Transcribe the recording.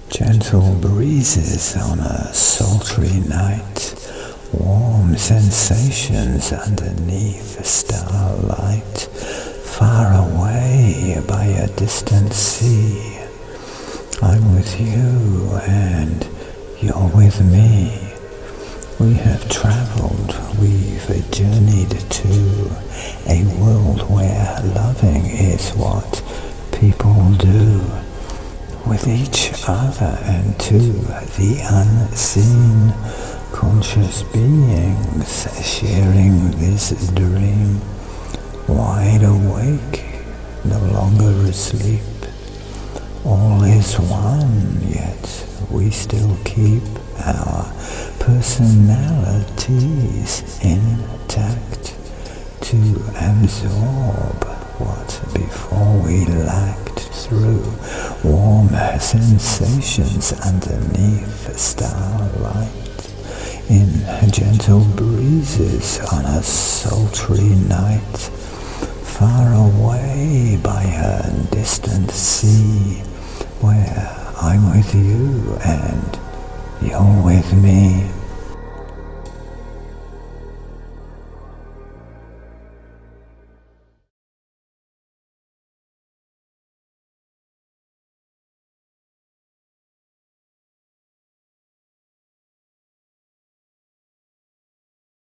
Gentle breezes on a sultry night, warm sensations underneath the starlight, far away by a distant sea. I'm with you and you're with me. We have travelled, we've journeyed to a world where loving is what people do, with each other and to the unseen, conscious beings sharing this dream, wide awake, no longer asleep. All is one, yet we still keep our personalities intact to absorb what before we lacked through warm sensations underneath the starlight, in gentle breezes on a sultry night, far away by a distant sea, where I'm with you and you're with me.